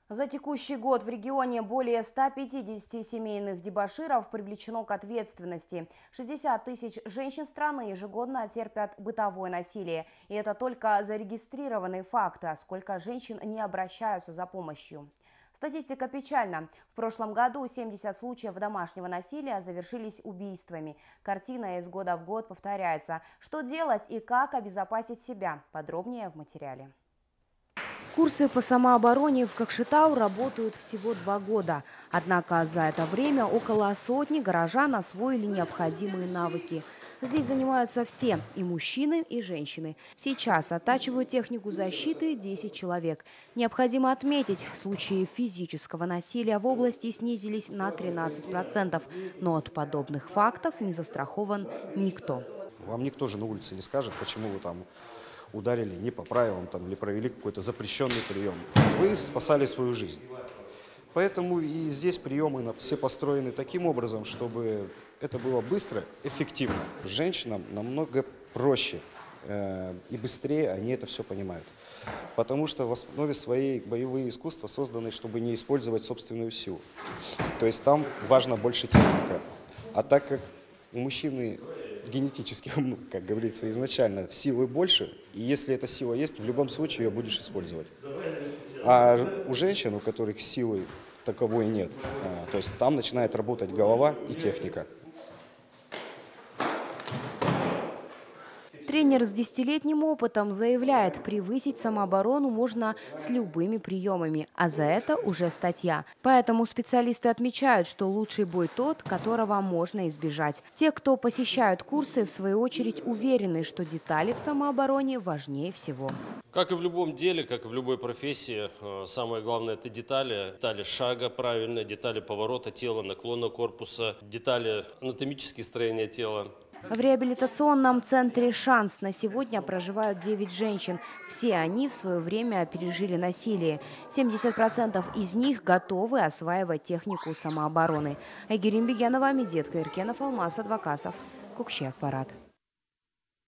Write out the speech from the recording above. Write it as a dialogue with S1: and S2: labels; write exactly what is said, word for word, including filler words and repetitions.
S1: За текущий год в регионе более ста пятидесяти семейных дебоширов привлечено к ответственности. шестьдесят тысяч женщин страны ежегодно терпят бытовое насилие. И это только зарегистрированные факты, а сколько женщин не обращаются за помощью. Статистика печальна. В прошлом году семьдесят случаев домашнего насилия завершились убийствами. Картина из года в год повторяется. Что делать и как обезопасить себя? Подробнее в материале. Курсы по самообороне в Кокшетау работают всего два года. Однако за это время около сотни горожан освоили необходимые навыки. Здесь занимаются все – и мужчины, и женщины. Сейчас оттачивают технику защиты десять человек. Необходимо отметить, случаи физического насилия в области снизились на тринадцать процентов. Но от подобных фактов не застрахован никто.
S2: Вам никто же на улице не скажет, почему вы там ударили не по правилам там, или провели какой-то запрещенный прием. Вы спасали свою жизнь. Поэтому и здесь приемы все построены таким образом, чтобы это было быстро, эффективно. Женщинам намного проще э, и быстрее они это все понимают. Потому что в основе своей боевые искусства созданы, чтобы не использовать собственную силу. То есть там важна больше техника. А так как у мужчины генетически, как говорится, изначально силы больше, и если эта сила есть, в любом случае ее будешь использовать. А у женщин, у которых силы таковой нет, то есть там начинает работать голова и техника.
S1: Тренер с десятилетним опытом заявляет, превысить самооборону можно с любыми приемами, а за это уже статья. Поэтому специалисты отмечают, что лучший бой тот, которого можно избежать. Те, кто посещают курсы, в свою очередь уверены, что детали в самообороне важнее всего.
S3: Как и в любом деле, как и в любой профессии, самое главное – это детали. Детали шага правильные, детали поворота тела, наклона корпуса, детали анатомические строения тела.
S1: В реабилитационном центре «Шанс» на сегодня проживают девять женщин. Все они в свое время пережили насилие. семьдесят процентов из них готовы осваивать технику самообороны. Айгерим Бегенова, Медет Каиркенов, Алмаз Адвокасов. Кукши Аппарат.